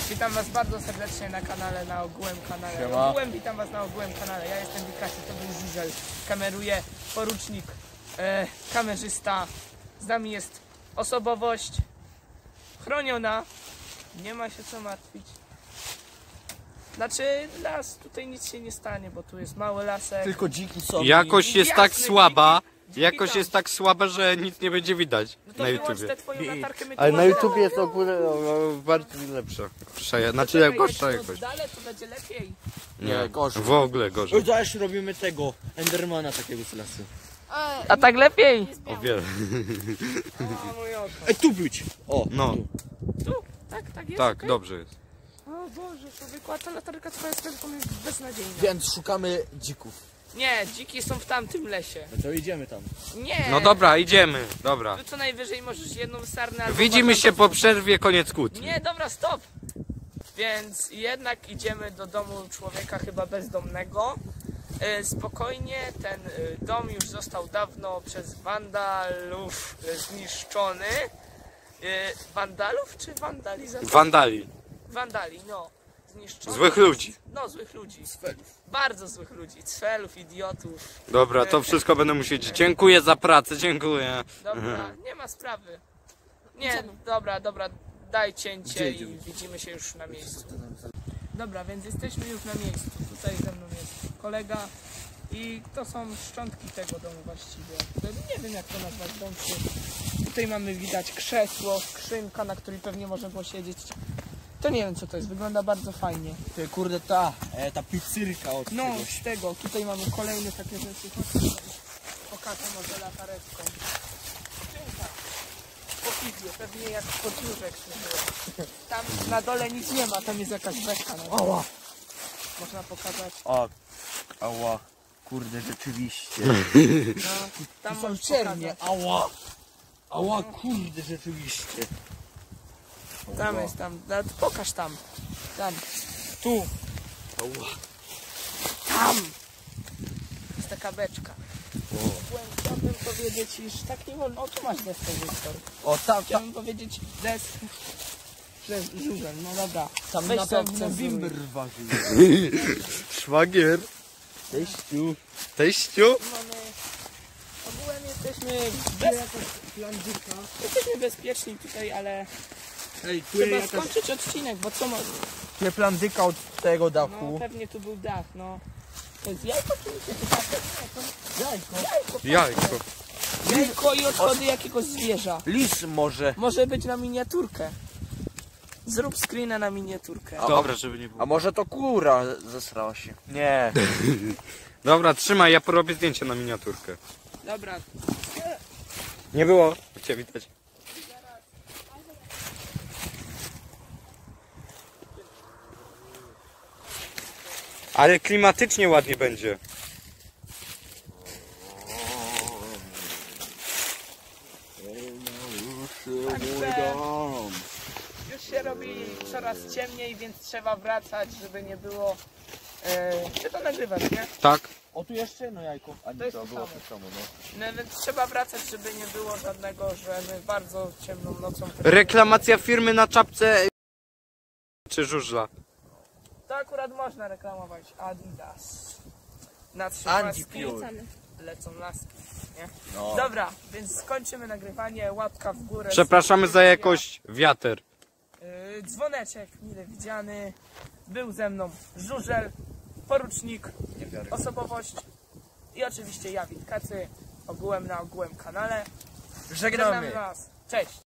Witam was bardzo serdecznie na kanale, na Ogółem kanale. Siema. Ogółem witam was na Ogółem kanale. Ja jestem Wikasi, to był Żużel. Kameruje porucznik, kamerzysta. Z nami jest osobowość chroniona. Nie ma się co martwić. Znaczy las, tutaj nic się nie stanie, bo tu jest mały lasek. Tylko dziki są. Jakość jest tak Jasne, słaba, dziki jakość tam. jest tak słaba, że nic nie będzie widać No to na wyłącz YouTubie. tę twoją latarkę, my tu Ale na mamy YouTubie jest ogólnie bardziej lepsza. Znaczy gorsza jakość. Dalej to będzie lepiej. Nie, gorzej. w ogóle gorzej. Zaś robimy tego Endermana takiego z lasu. A tak lepiej? O wiele. O, mój oko. Ej, tu być! O, No, Tu? Tak jest? tak, okej? dobrze jest. O Boże, człowieku, a ta latarka twoja z telefonem jest beznadziejna. Więc szukamy dzików. Nie, dziki są w tamtym lesie. No to idziemy tam. Nie. No dobra, idziemy, dobra. Tu co najwyżej możesz jedną sarnę albo Widzimy się banan- po przerwie, koniec kłótni. Nie, dobra, stop. Więc jednak idziemy do domu człowieka chyba bezdomnego. Spokojnie, ten dom już został dawno przez wandalów zniszczony. Wandalów czy wandalizatorów? Wandali. Wandali, no. Zniszczony. Złych ludzi. No, złych ludzi. Cfelów. Bardzo złych ludzi. Cfelów, idiotów. Dobra, to wszystko będę musieć. Dziękuję za pracę, dziękuję. Dobra, nie ma sprawy. Nie, dobra, daj cięcie Gdzie i idziemy? widzimy się już na miejscu. Dobra, więc jesteśmy już na miejscu. Tutaj ze mną jest kolega i to są szczątki tego domu właściwie. Nie wiem jak to nazwać, dom czy... Tutaj mamy widać krzesło, skrzynka, na której pewnie można posiedzieć. To nie wiem co to jest, wygląda bardzo fajnie. Ty kurde ta pizzyrka od No, czegoś. z tego, tutaj mamy kolejne takie rzeczy. Pokażę może latareczką. Skrzynka. Po piwie, pewnie jak podróżek się było. Tam na dole nic nie ma, tam jest jakaś beczka. Ała! Można pokazać. O, ała. Kurde, rzeczywiście. No, tam Tu są możesz czernie, pokazać. ała! Ała, kurde, rzeczywiście. Tam jest, tam. No, pokaż tam. Tam. Tu. Ała. Tam. Jest taka beczka. Chciałbym powiedzieć, iż tak nie wolno. O, tu masz deskę, Wiktor. O, tam, Chciałbym powiedzieć deskę. Że żużel, no dobra. tam Weź na to pewno cenzuruj. bimber ważył. Szwagier. Teściu. Teściu? Mamy... Ogółem jesteśmy bezpieczni tutaj, ale Ej, tu trzeba jest jakaś skończyć odcinek, bo co ma... plandyka od tego No dachu. pewnie tu był dach, no. To jest jajko czy nie? To Jajko. Jajko. Jajko i odchody jakiegoś zwierza. Lis może. Może być na miniaturkę. Zrób screena na miniaturkę. Dobra, żeby nie było. A może to kura zesrała się? Nie. Dobra, trzymaj, ja porobię zdjęcie na miniaturkę. Dobra, Nie było. Cię widać. Ale klimatycznie ładnie będzie. już się robi coraz ciemniej, więc trzeba wracać, żeby nie było... Czy to nagrywasz, nie? Tak? O tu jeszcze jedno jajko. A To nie, jest to to było samo. to samo, no. No więc trzeba wracać, żeby nie było żadnego, że my bardzo ciemną nocą... Reklamacja firmy na czapce czy żużla. To akurat można reklamować. Adidas. Na trzy Andy paski Pure. lecą laski, nie? No. Dobra, więc skończymy nagrywanie. Łapka w górę. Przepraszamy za jakość wiater. Dzwoneczek mile widziany. Był ze mną Żużel, porucznik, osobowość i oczywiście ja, Witkacy, ogółem na Ogółem kanale. Żegnamy. Was. Cześć.